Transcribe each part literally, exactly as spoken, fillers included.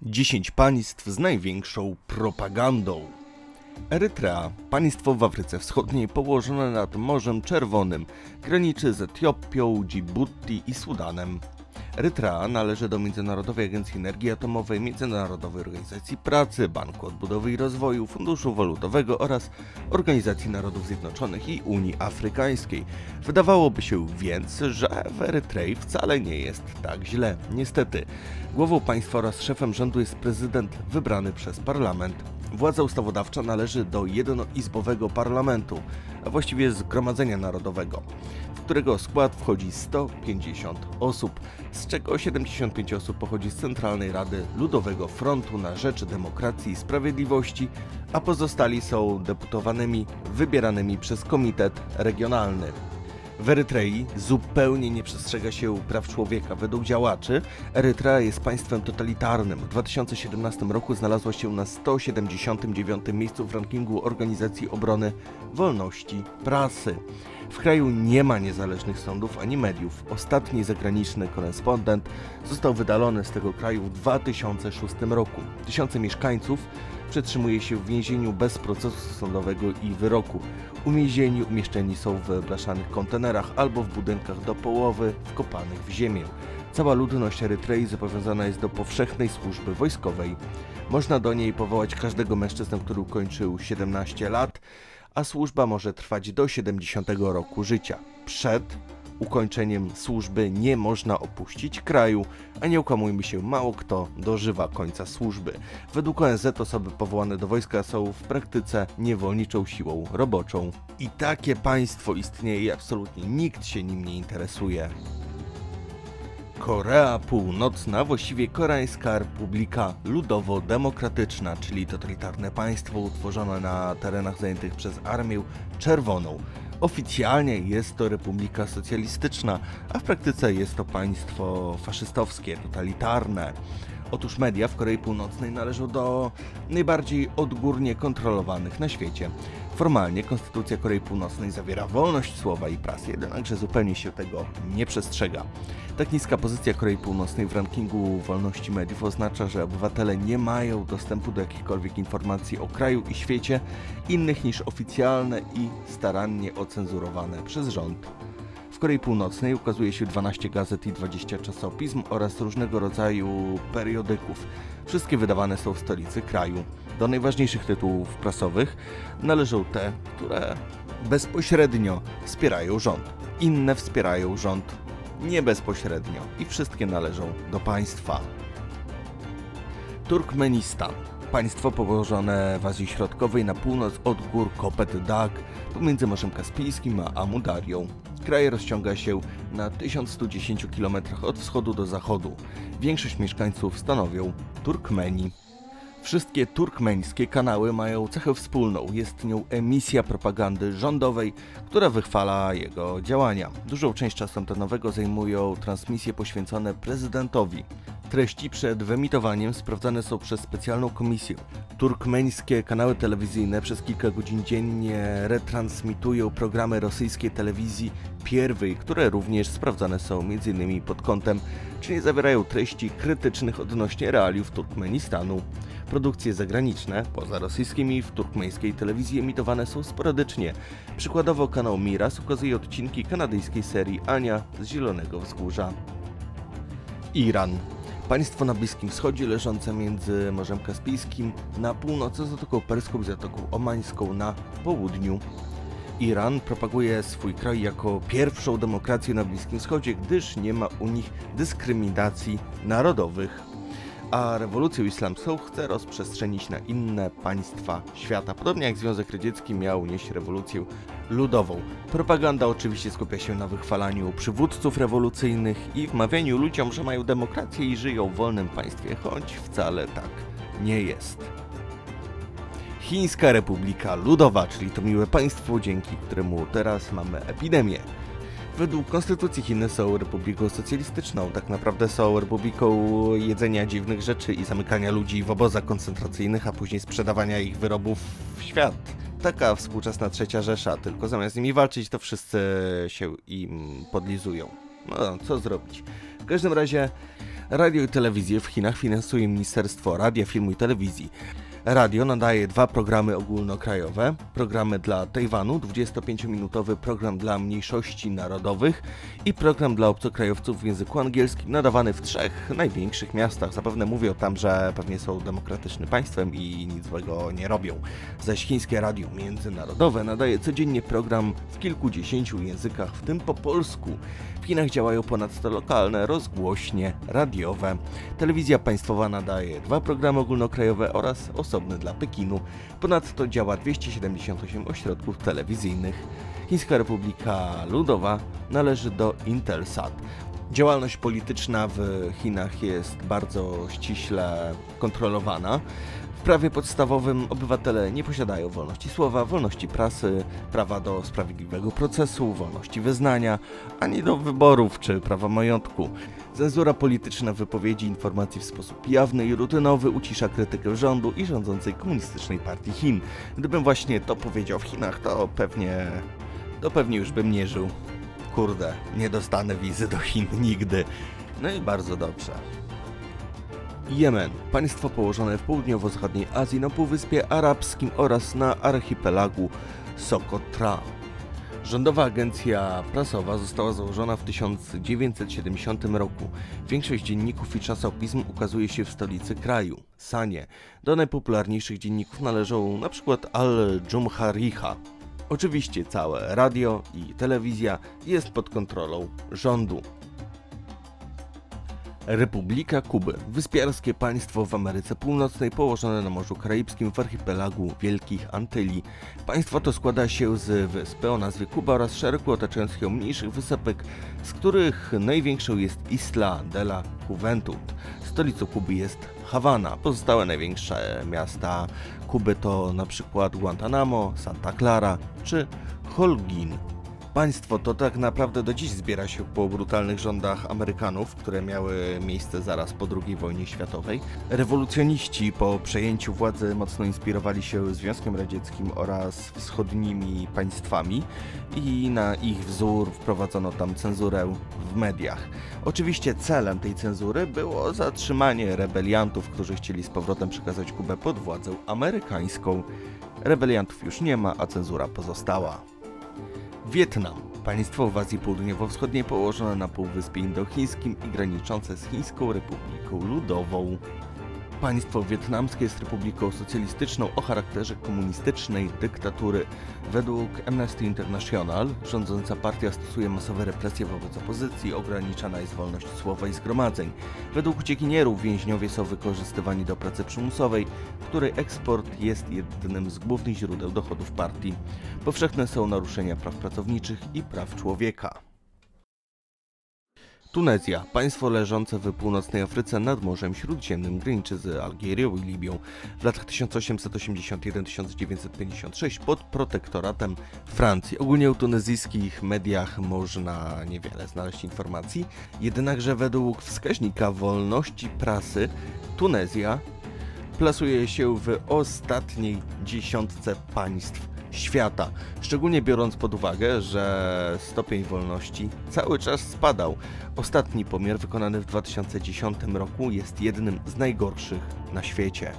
dziesięć państw z największą propagandą. Erytrea, państwo w Afryce Wschodniej położone nad Morzem Czerwonym, graniczy z Etiopią, Dżibuti i Sudanem. Erytrea należy do Międzynarodowej Agencji Energii Atomowej, Międzynarodowej Organizacji Pracy, Banku Odbudowy i Rozwoju, Funduszu Walutowego oraz Organizacji Narodów Zjednoczonych i Unii Afrykańskiej. Wydawałoby się więc, że w Erytrei wcale nie jest tak źle. Niestety, głową państwa oraz szefem rządu jest prezydent wybrany przez parlament. Władza ustawodawcza należy do jednoizbowego parlamentu, a właściwie Zgromadzenia Narodowego, w którego skład wchodzi sto pięćdziesiąt osób, z czego siedemdziesiąt pięć osób pochodzi z Centralnej Rady Ludowego Frontu na Rzecz Demokracji i Sprawiedliwości, a pozostali są deputowanymi wybieranymi przez Komitet Regionalny. W Erytrei zupełnie nie przestrzega się praw człowieka. Według działaczy Erytrea jest państwem totalitarnym. W dwa tysiące siedemnastym roku znalazła się na sto siedemdziesiątym dziewiątym miejscu w rankingu Organizacji Obrony Wolności Prasy. W kraju nie ma niezależnych sądów ani mediów. Ostatni zagraniczny korespondent został wydalony z tego kraju w dwa tysiące szóstym roku. Tysiące mieszkańców przetrzymuje się w więzieniu bez procesu sądowego i wyroku. Uwięzieni umieszczeni są w blaszanych kontenerach albo w budynkach do połowy wkopanych w ziemię. Cała ludność Erytrei zobowiązana jest do powszechnej służby wojskowej. Można do niej powołać każdego mężczyznę, który ukończył siedemnaście lat, a służba może trwać do siedemdziesiątego roku życia. Przed ukończeniem służby nie można opuścić kraju, a nie okłamujmy się, mało kto dożywa końca służby. Według O N Z osoby powołane do wojska są w praktyce niewolniczą siłą roboczą. I takie państwo istnieje i absolutnie nikt się nim nie interesuje. Korea Północna, właściwie Koreańska Republika Ludowo-Demokratyczna, czyli totalitarne państwo utworzone na terenach zajętych przez Armię Czerwoną. Oficjalnie jest to republika socjalistyczna, a w praktyce jest to państwo faszystowskie, totalitarne. Otóż media w Korei Północnej należą do najbardziej odgórnie kontrolowanych na świecie. Formalnie Konstytucja Korei Północnej zawiera wolność słowa i prasy, jednakże zupełnie się tego nie przestrzega. Tak niska pozycja Korei Północnej w rankingu wolności mediów oznacza, że obywatele nie mają dostępu do jakichkolwiek informacji o kraju i świecie innych niż oficjalne i starannie ocenzurowane przez rząd. W Korei Północnej ukazuje się dwanaście gazet i dwadzieścia czasopism oraz różnego rodzaju periodyków. Wszystkie wydawane są w stolicy kraju. Do najważniejszych tytułów prasowych należą te, które bezpośrednio wspierają rząd. Inne wspierają rząd nie bezpośrednio i wszystkie należą do państwa. Turkmenistan. Państwo położone w Azji Środkowej na północ od gór Kopet Dag pomiędzy Morzem Kaspijskim a Amudarią. Kraj rozciąga się na tysiąc sto dziesięć kilometrach od wschodu do zachodu. Większość mieszkańców stanowią Turkmeni. Wszystkie turkmeńskie kanały mają cechę wspólną. Jest nią emisja propagandy rządowej, która wychwala jego działania. Dużą część czasu antenowego zajmują transmisje poświęcone prezydentowi. Treści przed wyemitowaniem sprawdzane są przez specjalną komisję. Turkmeńskie kanały telewizyjne przez kilka godzin dziennie retransmitują programy rosyjskiej telewizji Pierwej, które również sprawdzane są m in pod kątem, czy nie zawierają treści krytycznych odnośnie realiów Turkmenistanu. Produkcje zagraniczne, poza rosyjskimi, w turkmeńskiej telewizji emitowane są sporadycznie. Przykładowo kanał Miras ukazuje odcinki kanadyjskiej serii Ania z Zielonego Wzgórza. Iran. Państwo na Bliskim Wschodzie leżące między Morzem Kaspijskim na północy, Zatoką Perską i Zatoką Omańską na południu. Iran propaguje swój kraj jako pierwszą demokrację na Bliskim Wschodzie, gdyż nie ma u nich dyskryminacji narodowych. A rewolucję islamską chce rozprzestrzenić na inne państwa świata, podobnie jak Związek Radziecki miał nieść rewolucję ludową. Propaganda oczywiście skupia się na wychwalaniu przywódców rewolucyjnych i wmawianiu ludziom, że mają demokrację i żyją w wolnym państwie, choć wcale tak nie jest. Chińska Republika Ludowa, czyli to miłe państwo, dzięki któremu teraz mamy epidemię. Według konstytucji Chiny są republiką socjalistyczną, tak naprawdę są republiką jedzenia dziwnych rzeczy i zamykania ludzi w obozach koncentracyjnych, a później sprzedawania ich wyrobów w świat. Taka współczesna trzecia Rzesza, tylko zamiast z nimi walczyć, to wszyscy się im podlizują. No, co zrobić? W każdym razie radio i telewizję w Chinach finansuje Ministerstwo Radia, Filmu i Telewizji. Radio nadaje dwa programy ogólnokrajowe, programy dla Tajwanu, dwudziestopięciominutowy program dla mniejszości narodowych i program dla obcokrajowców w języku angielskim, nadawany w trzech największych miastach. Zapewne mówią tam, że pewnie są demokratycznym państwem i nic złego nie robią. Zaś chińskie radio międzynarodowe nadaje codziennie program w kilkudziesięciu językach, w tym po polsku. W Chinach działają ponadto lokalne rozgłośnie radiowe. Telewizja państwowa nadaje dwa programy ogólnokrajowe oraz osobny dla Pekinu. Ponadto działa dwieście siedemdziesiąt osiem ośrodków telewizyjnych. Chińska Republika Ludowa należy do Intelsat. Działalność polityczna w Chinach jest bardzo ściśle kontrolowana. W prawie podstawowym obywatele nie posiadają wolności słowa, wolności prasy, prawa do sprawiedliwego procesu, wolności wyznania, ani do wyborów czy prawa majątku. Cenzura polityczna wypowiedzi informacji w sposób jawny i rutynowy ucisza krytykę rządu i rządzącej Komunistycznej Partii Chin. Gdybym właśnie to powiedział w Chinach, to pewnie, to pewnie już bym nie żył. Kurde, nie dostanę wizy do Chin nigdy. No i bardzo dobrze. Jemen, państwo położone w południowo-zachodniej Azji na Półwyspie Arabskim oraz na archipelagu Sokotra. Rządowa agencja prasowa została założona w tysiąc dziewięćset siedemdziesiątym roku. Większość dzienników i czasopism ukazuje się w stolicy kraju, Sanie. Do najpopularniejszych dzienników należą np. Al-Jumhariha. Oczywiście całe radio i telewizja jest pod kontrolą rządu. Republika Kuby, wyspiarskie państwo w Ameryce Północnej położone na Morzu Karaibskim w archipelagu Wielkich Antyli. Państwo to składa się z wyspy o nazwie Kuba oraz szeregu otaczających ją mniejszych wysepek, z których największą jest Isla de la Juventud. Stolicą Kuby jest Hawana. Pozostałe największe miasta Kuby to np. Guantanamo, Santa Clara czy Holguin. Państwo to tak naprawdę do dziś zbiera się po brutalnych rządach Amerykanów, które miały miejsce zaraz po drugiej wojnie światowej. Rewolucjoniści po przejęciu władzy mocno inspirowali się Związkiem Radzieckim oraz wschodnimi państwami i na ich wzór wprowadzono tam cenzurę w mediach. Oczywiście celem tej cenzury było zatrzymanie rebeliantów, którzy chcieli z powrotem przekazać Kubę pod władzę amerykańską. Rebeliantów już nie ma, a cenzura pozostała. Wietnam, państwo w Azji Południowo-Wschodniej położone na Półwyspie Indochińskim i graniczące z Chińską Republiką Ludową. Państwo wietnamskie jest republiką socjalistyczną o charakterze komunistycznej dyktatury. Według Amnesty International rządząca partia stosuje masowe represje wobec opozycji, ograniczana jest wolność słowa i zgromadzeń. Według uciekinierów więźniowie są wykorzystywani do pracy przymusowej, której eksport jest jednym z głównych źródeł dochodów partii. Powszechne są naruszenia praw pracowniczych i praw człowieka. Tunezja, państwo leżące w północnej Afryce nad Morzem Śródziemnym, graniczy z Algierią i Libią. W latach tysiąc osiemset osiemdziesiąt jeden do tysiąc dziewięćset pięćdziesiąt sześć pod protektoratem Francji. Ogólnie o tunezyjskich mediach można niewiele znaleźć informacji, jednakże według wskaźnika wolności prasy Tunezja plasuje się w ostatniej dziesiątce państw świata, szczególnie biorąc pod uwagę, że stopień wolności cały czas spadał. Ostatni pomiar wykonany w dwa tysiące dziesiątym roku jest jednym z najgorszych na świecie.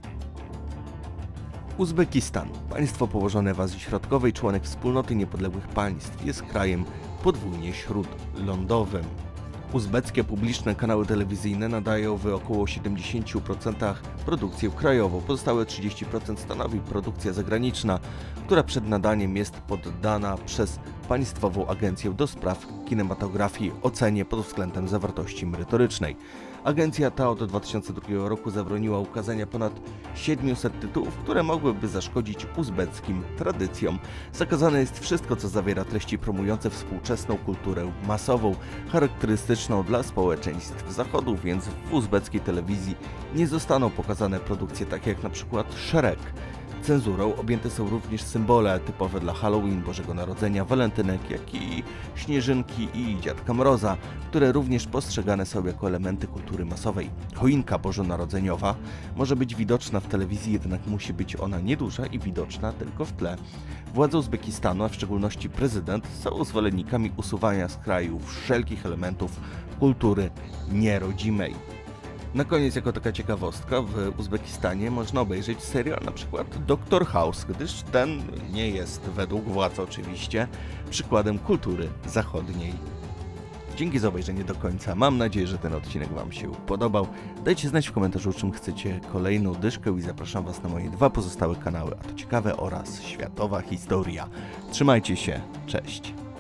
Uzbekistan, państwo położone w Azji Środkowej, członek Wspólnoty Niepodległych Państw, jest krajem podwójnie śródlądowym. Uzbeckie publiczne kanały telewizyjne nadają w około siedemdziesięciu procentach produkcję krajową, pozostałe trzydzieści procent stanowi produkcja zagraniczna, która przed nadaniem jest poddana przez Państwową Agencję do Spraw Kinematografii ocenie pod względem zawartości merytorycznej. Agencja ta od dwa tysiące drugiego roku zabroniła ukazania ponad siedmiuset tytułów, które mogłyby zaszkodzić uzbeckim tradycjom. Zakazane jest wszystko, co zawiera treści promujące współczesną kulturę masową, charakterystyczną dla społeczeństw Zachodu, więc w uzbeckiej telewizji nie zostaną pokazane produkcje takie jak na przykład Shrek. Cenzurą objęte są również symbole typowe dla Halloween, Bożego Narodzenia, walentynek, jak i śnieżynki i Dziadka Mroza, które również postrzegane są jako elementy kultury masowej. Choinka bożonarodzeniowa może być widoczna w telewizji, jednak musi być ona nieduża i widoczna tylko w tle. Władze Uzbekistanu, a w szczególności prezydent, są zwolennikami usuwania z kraju wszelkich elementów kultury nierodzimej. Na koniec, jako taka ciekawostka, w Uzbekistanie można obejrzeć serial na przykład Doktor House, gdyż ten nie jest, według władz oczywiście, przykładem kultury zachodniej. Dzięki za obejrzenie do końca. Mam nadzieję, że ten odcinek Wam się podobał. Dajcie znać w komentarzu, czym chcecie kolejną dyszkę i zapraszam Was na moje dwa pozostałe kanały, a to ciekawe oraz światowa historia. Trzymajcie się, cześć!